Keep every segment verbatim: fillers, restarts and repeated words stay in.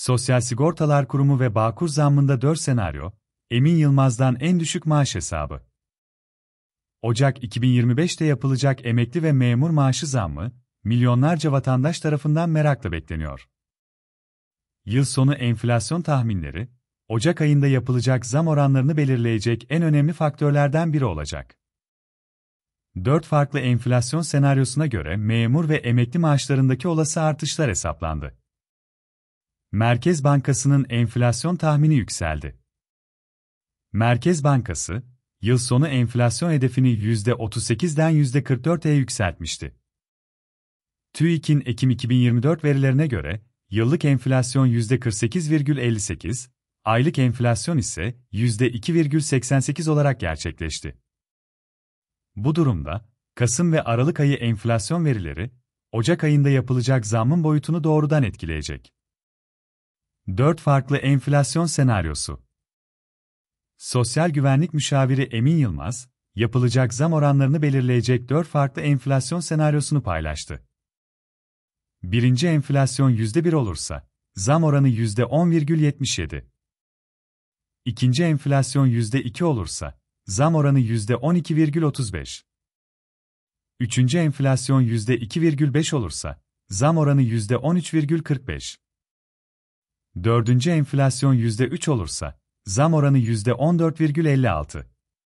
Sosyal Sigortalar Kurumu ve Bağkur zammında dört senaryo, Emin Yılmaz'dan en düşük maaş hesabı. Ocak iki bin yirmi beşte yapılacak emekli ve memur maaşı zammı, milyonlarca vatandaş tarafından merakla bekleniyor. Yıl sonu enflasyon tahminleri, Ocak ayında yapılacak zam oranlarını belirleyecek en önemli faktörlerden biri olacak. Dört farklı enflasyon senaryosuna göre memur ve emekli maaşlarındaki olası artışlar hesaplandı. Merkez Bankası'nın enflasyon tahmini yükseldi. Merkez Bankası, yıl sonu enflasyon hedefini yüzde otuz sekizden yüzde kırk dört'e yükseltmişti. TÜİK'in Ekim iki bin yirmi dört verilerine göre, yıllık enflasyon yüzde kırk sekiz virgül elli sekiz, aylık enflasyon ise yüzde iki virgül seksen sekiz olarak gerçekleşti. Bu durumda, Kasım ve Aralık ayı enflasyon verileri, Ocak ayında yapılacak zammın boyutunu doğrudan etkileyecek. Dört farklı enflasyon senaryosu. Sosyal Güvenlik Müşaviri Emin Yılmaz, yapılacak zam oranlarını belirleyecek dört farklı enflasyon senaryosunu paylaştı. Birinci enflasyon yüzde bir olursa, zam oranı yüzde on virgül yetmiş yedi. İkinci enflasyon yüzde iki olursa, zam oranı yüzde on iki virgül otuz beş. Üçüncü enflasyon yüzde iki virgül beş olursa, zam oranı yüzde on üç virgül kırk beş. Dördüncü enflasyon yüzde üç olursa, zam oranı yüzde on dört virgül elli altı.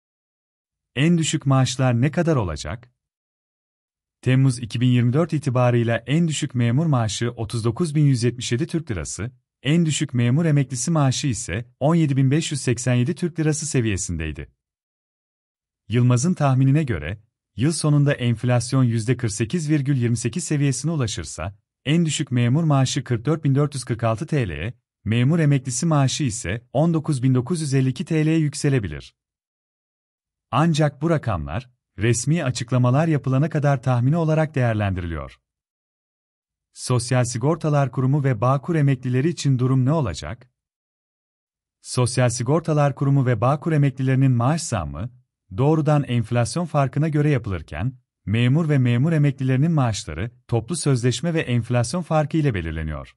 En düşük maaşlar ne kadar olacak? Temmuz iki bin yirmi dört itibarıyla en düşük memur maaşı otuz dokuz bin yüz yetmiş yedi Türk Lirası, en düşük memur emeklisi maaşı ise on yedi bin beş yüz seksen yedi Türk Lirası seviyesindeydi. Yılmaz'ın tahminine göre, yıl sonunda enflasyon yüzde kırk sekiz virgül yirmi sekiz seviyesine ulaşırsa, en düşük memur maaşı kırk dört bin dört yüz kırk altı TL'ye, memur emeklisi maaşı ise on dokuz bin dokuz yüz elli iki TL'ye yükselebilir. Ancak bu rakamlar, resmi açıklamalar yapılana kadar tahmini olarak değerlendiriliyor. Sosyal Sigortalar Kurumu ve Bağkur emeklileri için durum ne olacak? Sosyal Sigortalar Kurumu ve Bağkur emeklilerinin maaş zammı, doğrudan enflasyon farkına göre yapılırken, memur ve memur emeklilerinin maaşları, toplu sözleşme ve enflasyon farkı ile belirleniyor.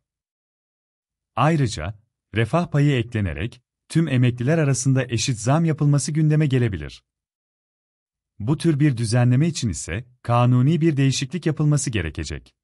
Ayrıca, refah payı eklenerek, tüm emekliler arasında eşit zam yapılması gündeme gelebilir. Bu tür bir düzenleme için ise, kanuni bir değişiklik yapılması gerekecek.